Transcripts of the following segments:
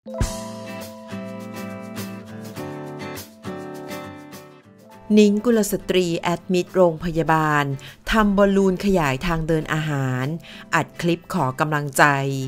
นิ้งกุลสตรีแอดมิดโรงพยาบาลทำบอลลูนขยายทางเดินอาหารอัดคลิปขอกำลังใจ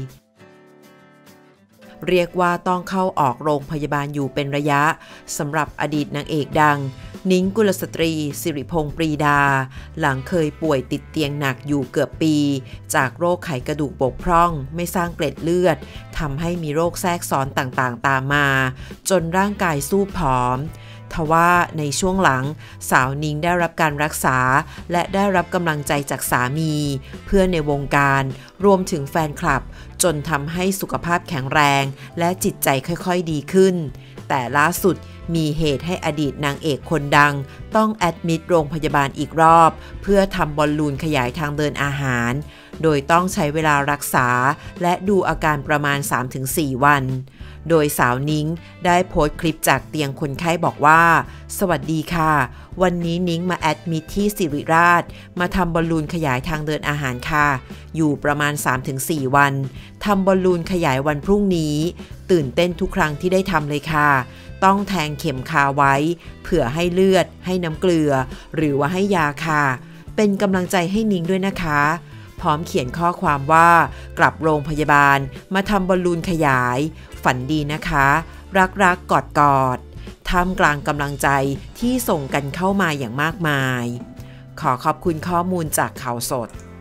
เรียกว่าต้องเข้าออกโรงพยาบาลอยู่เป็นระยะสำหรับอดีตนางเอกดังนิ้งกุลสตรีสิริพงษ์ปรีดาหลังเคยป่วยติดเตียงหนักอยู่เกือบปีจากโรคไขกระดูกบกพร่องไม่สร้างเกล็ดเลือดทำให้มีโรคแทรกซ้อนต่างๆตามมาจนร่างกายสู้ผอมทว่าในช่วงหลังสาวนิ้งได้รับการรักษาและได้รับกำลังใจจากสามีเพื่อนในวงการรวมถึงแฟนคลับจนทำให้สุขภาพแข็งแรงและจิตใจค่อยๆดีขึ้นแต่ล่าสุดมีเหตุให้อดีตนางเอกคนดังต้องแอดมิดโรงพยาบาลอีกรอบเพื่อทำบอลลูนขยายทางเดินอาหารโดยต้องใช้เวลารักษาและดูอาการประมาณ 3-4 วันโดยสาวนิ้งได้โพสต์คลิปจากเตียงคนไข้บอกว่าสวัสดีค่ะวันนี้นิ้งมาแอดมิทที่ศิริราชมาทำบอลลูนขยายทางเดินอาหารค่ะอยู่ประมาณ 3-4 วันทำบอลลูนขยายวันพรุ่งนี้ตื่นเต้นทุกครั้งที่ได้ทำเลยค่ะต้องแทงเข็มคาไว้เผื่อให้เลือดให้น้ำเกลือหรือว่าให้ยาค่ะเป็นกำลังใจให้นิ้งด้วยนะคะพร้อมเขียนข้อความว่ากลับโรงพยาบาลมาทำบอลลูนขยายฝันดีนะคะรักกอดท่ามกลางกำลังใจที่ส่งกันเข้ามาอย่างมากมายขอขอบคุณข้อมูลจากข่าวสด